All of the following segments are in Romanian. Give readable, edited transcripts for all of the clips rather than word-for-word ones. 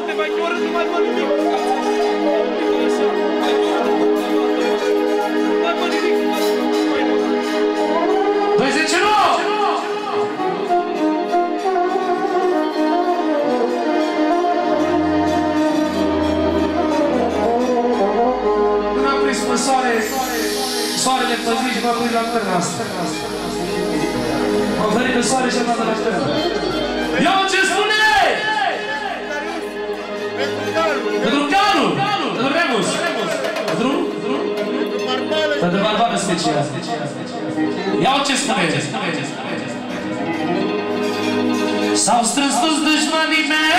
te mai chioră, nu mai văd nimic. Așa, mai chioră, nu mai văd nimic. 29! Când am prins pe soarele pe zi și m-am prins la perna asta. M-am venit pe soare și am dat la perna. Iau ce spune! Pentru Canu! Pentru Remus! Pentru Barbană special. Iau ce spune! S-au strâns toți dușmanii mei!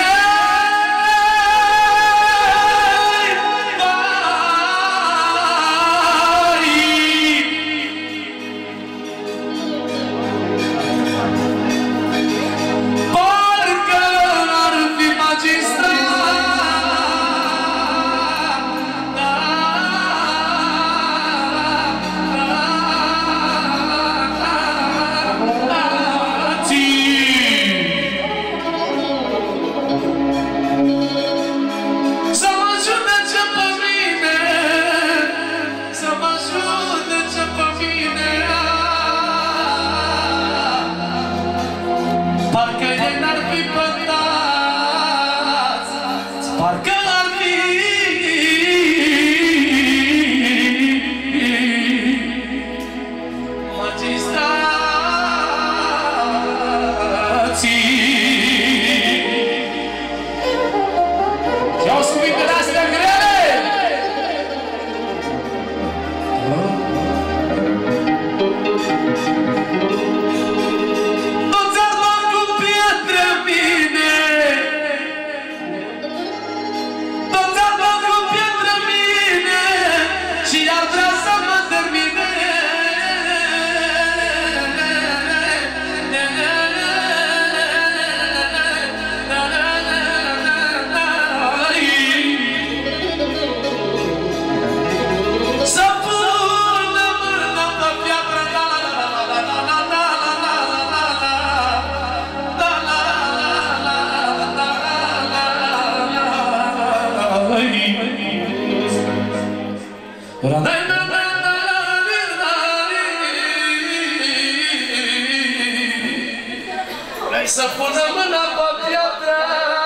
Să pună mâna pe piatră.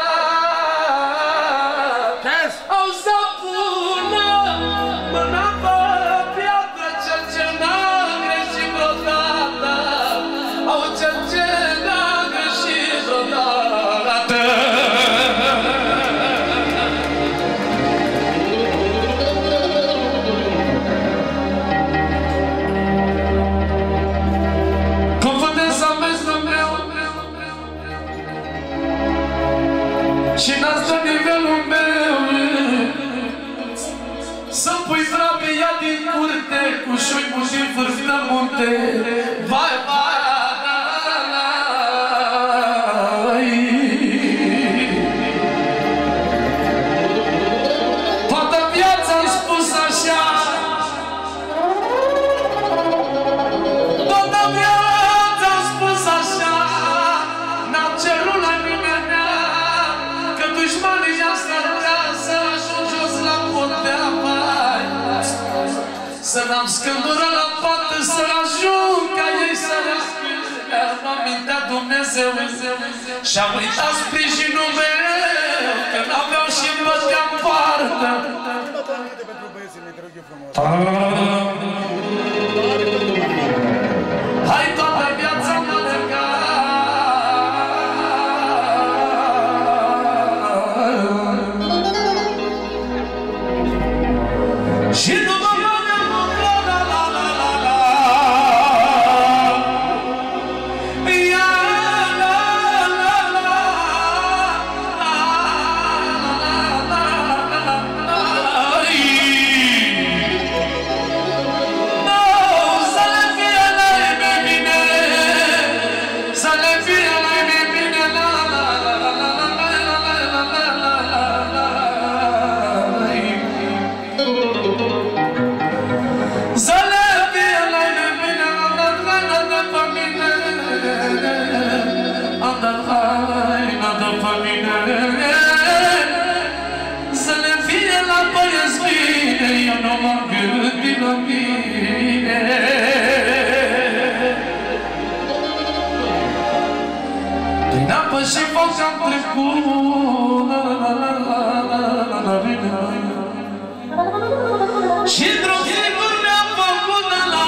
Au să pună mâna pe piatră, cel ce n-a greșit vreodată. Au cel ce n-a greșit vreodată. Și n-ați dat nivelul meu să-mi pui vrabia din curte cu șoimul din vârf de munte. Vai, vai, toată viața am spus așa, toată viața am spus așa, n-am cerut la nimeni că dușmanii ăsta vrea să ajung jos la podea, vai. Să n-am scândură la pată, să ajung ca ei să răspundă. Nu mintea Dumnezeu și-am uitat sprijinul meu, că n-aveau și-mi băteam partă. Hai, toată viața mă lega. Și nu mă mănânc la la la la la la. Ia la la la la la la la. No, să le fie la bine, să le fie la bine, la la la la la la la la la. Prin apă și foc am trecut. Și drum sigur mi-am făcut.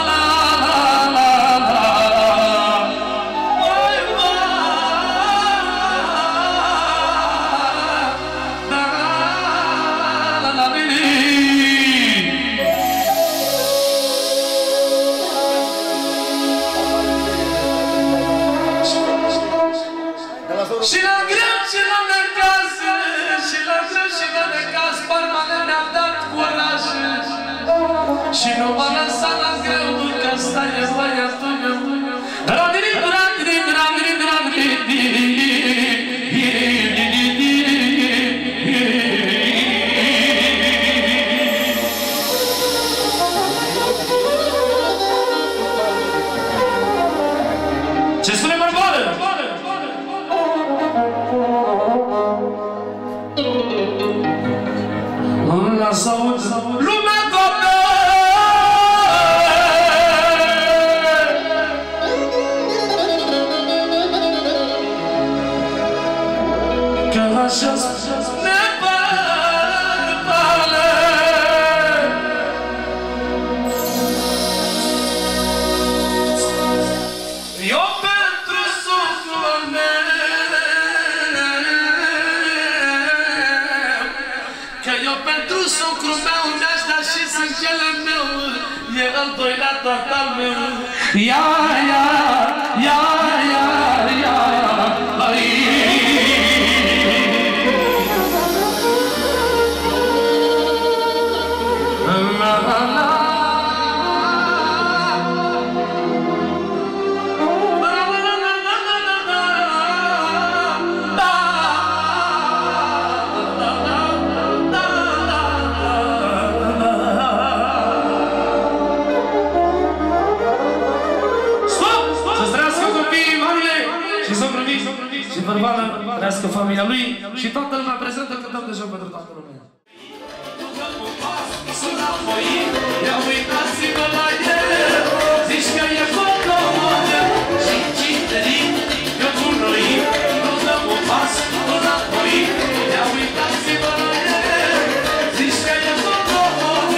Și la greu și la necaz, și la greu și la necaz, parmane mi-am dat curaj. Și nu m-a lăsat la greu, că ăsta e băiatul meu. Ce spune bărbală? Lumea toată că așa ne pare. Eu pentru sufletul meu, că eu pentru sufletul meu mi-aș da și sângele meu, e al doilea total meu. Ia, ia, ia, ia, ia, ai. La, la, la. Și Bărbală, trăiască familia lui și toată lumea prezentă, cântăm de joc pentru toată lumea. Ia uitați-vă la el, zici că e fotologă și citerit, că cu noi nu dăm un pas înapoi. Ia uitați-vă la el, zici că e fotologă.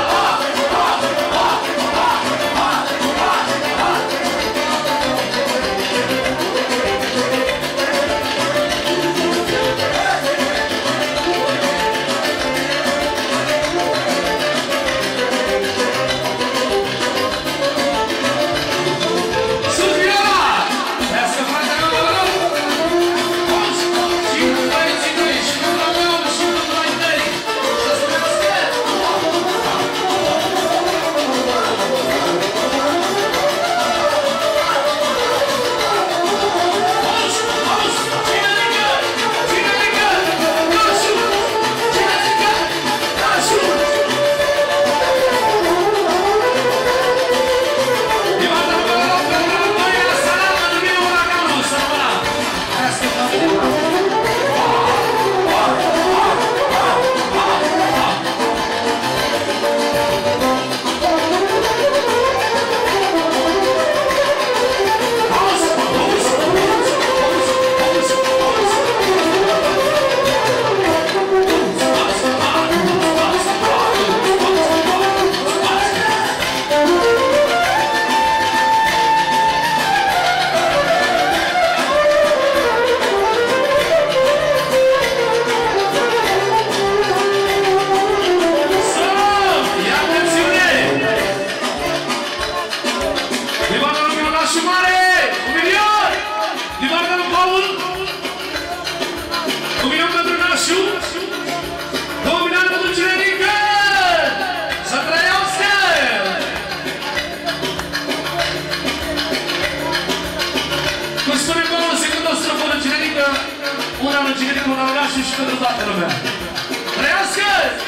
și pentru toată lumea. Trăiască!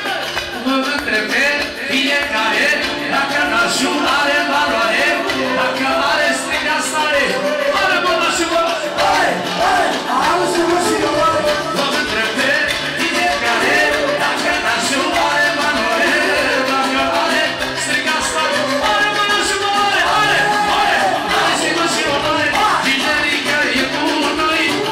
Vă întrebe fiecare dacă nașul are valoare, dacă are striga stare. Are bună și bă! Hai! Hai! Auzi-mă și eu! Vă întrebe fiecare dacă nașul are valoare, dacă are striga stare. Are bună și bă! Hai! Hai! Auzi-mă și eu! Generică e cu noi!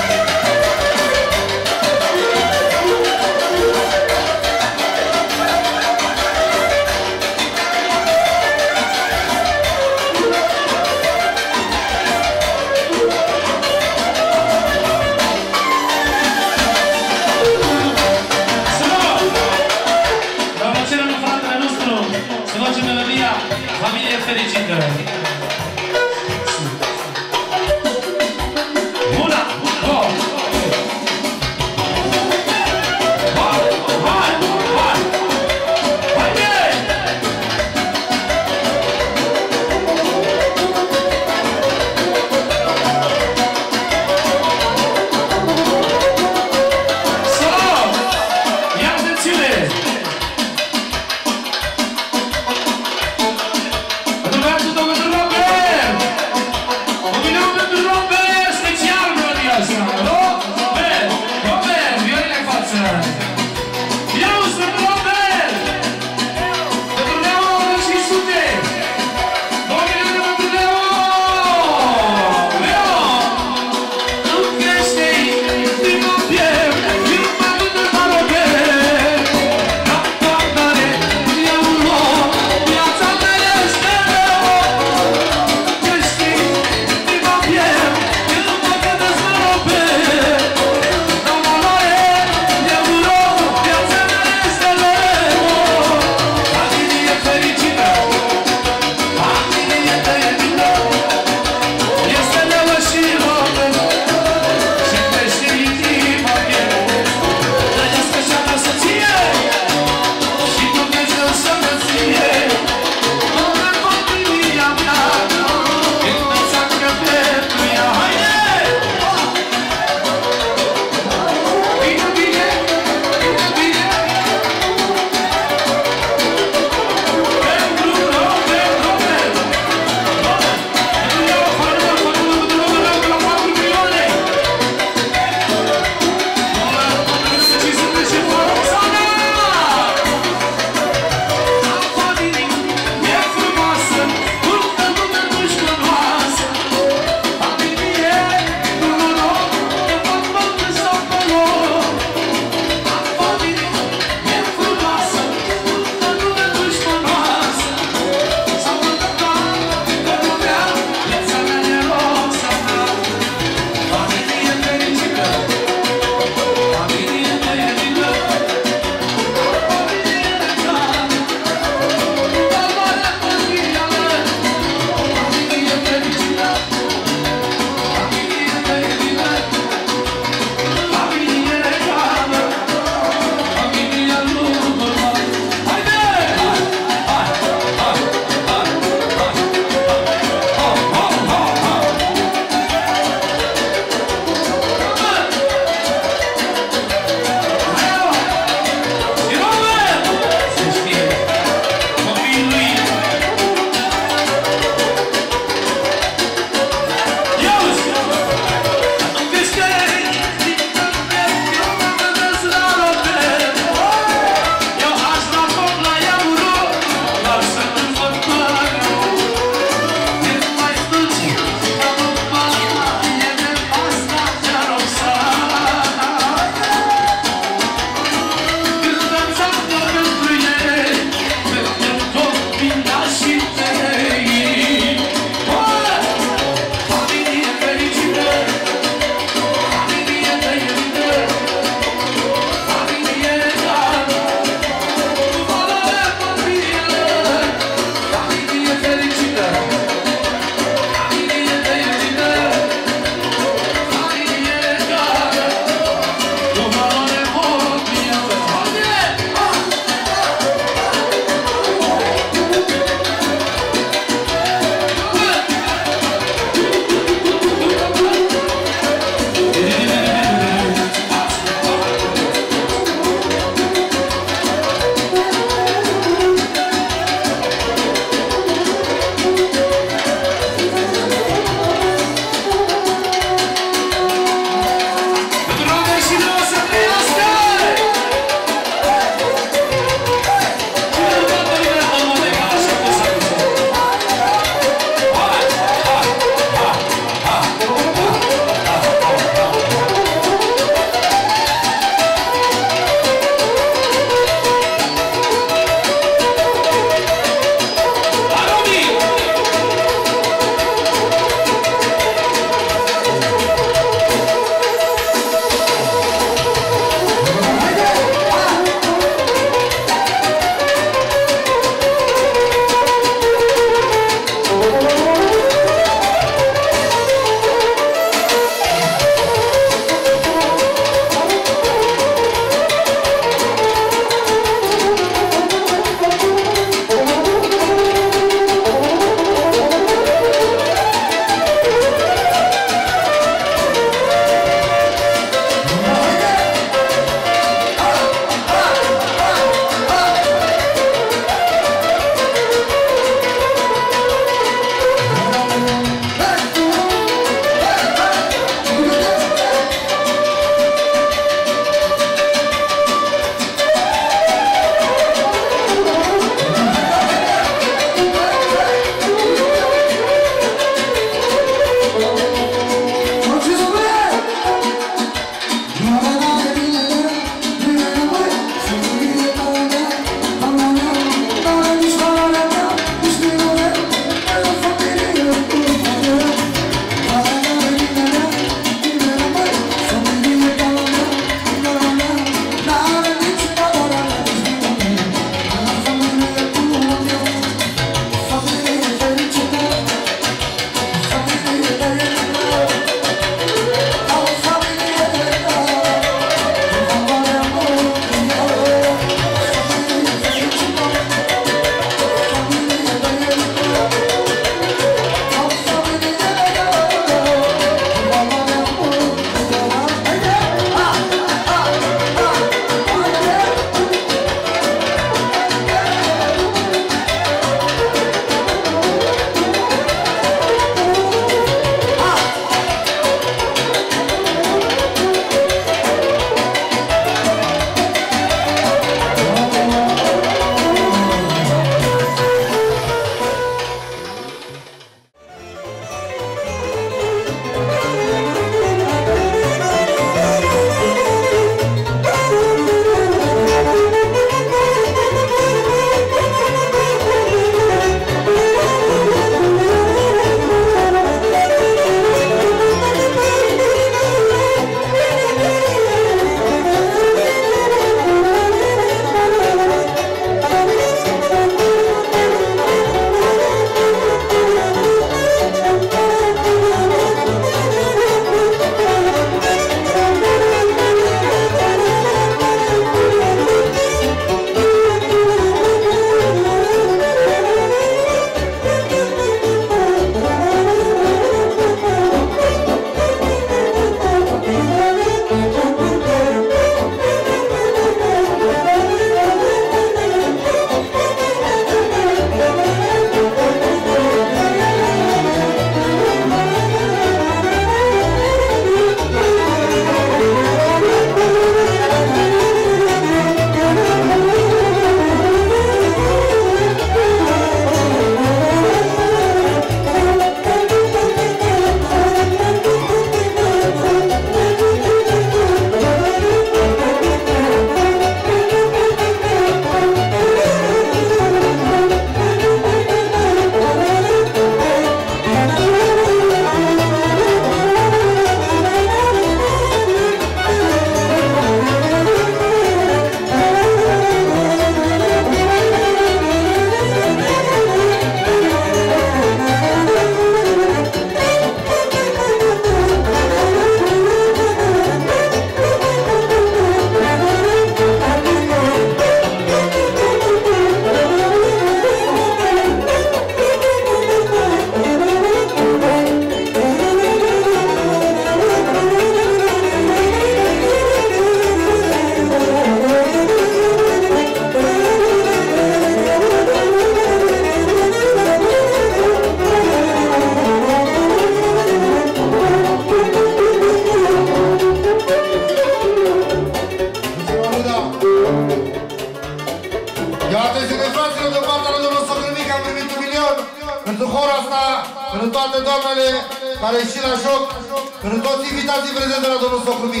pentru toate doamnele care și la joc, pentru toți invitații prezenți de la domnul Socrumic.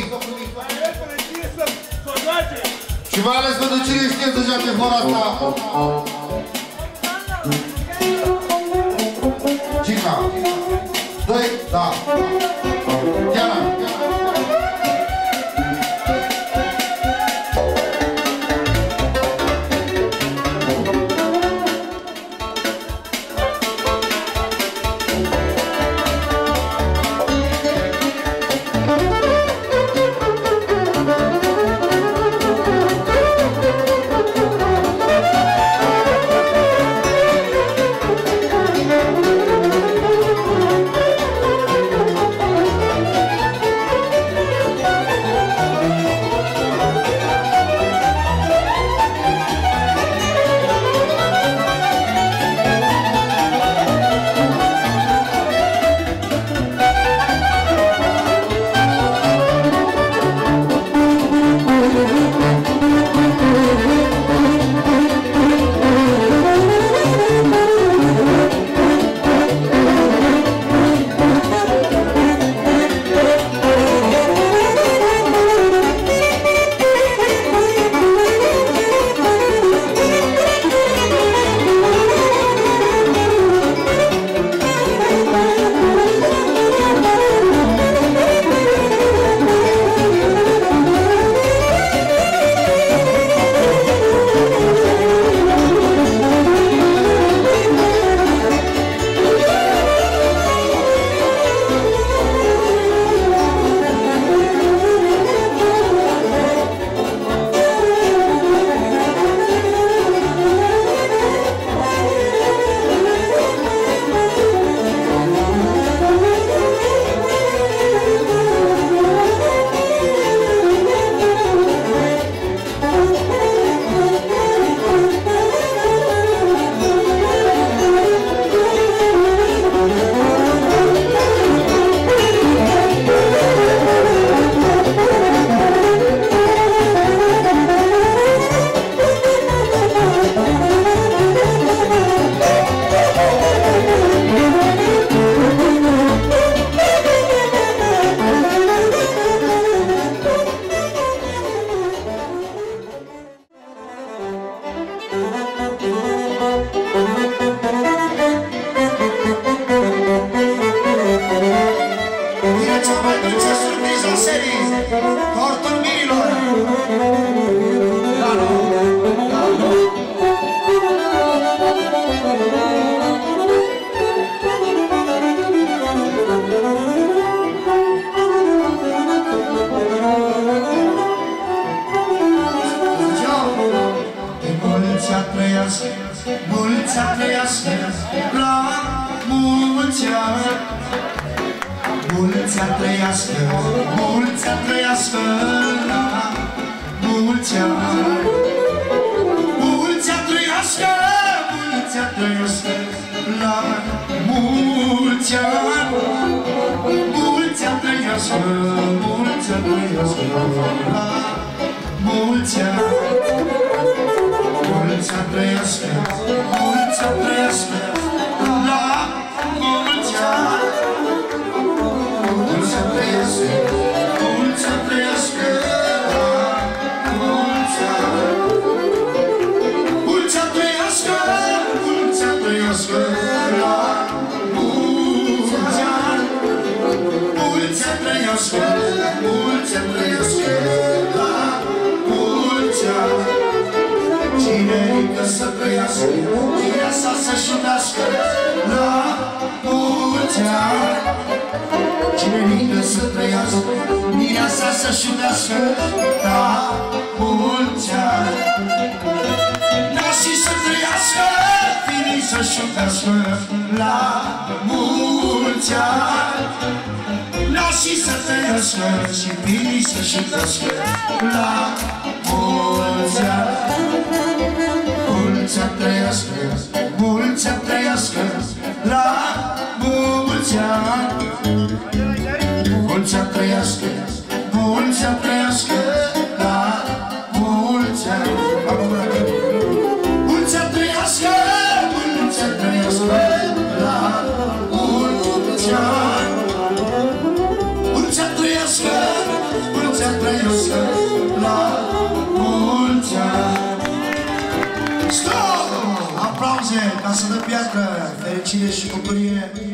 Și mai ales pentru cine știe să joace fără asta. Cica. Doi, da. Diana. Mulți Ca să dă piatră, fericire și bucurie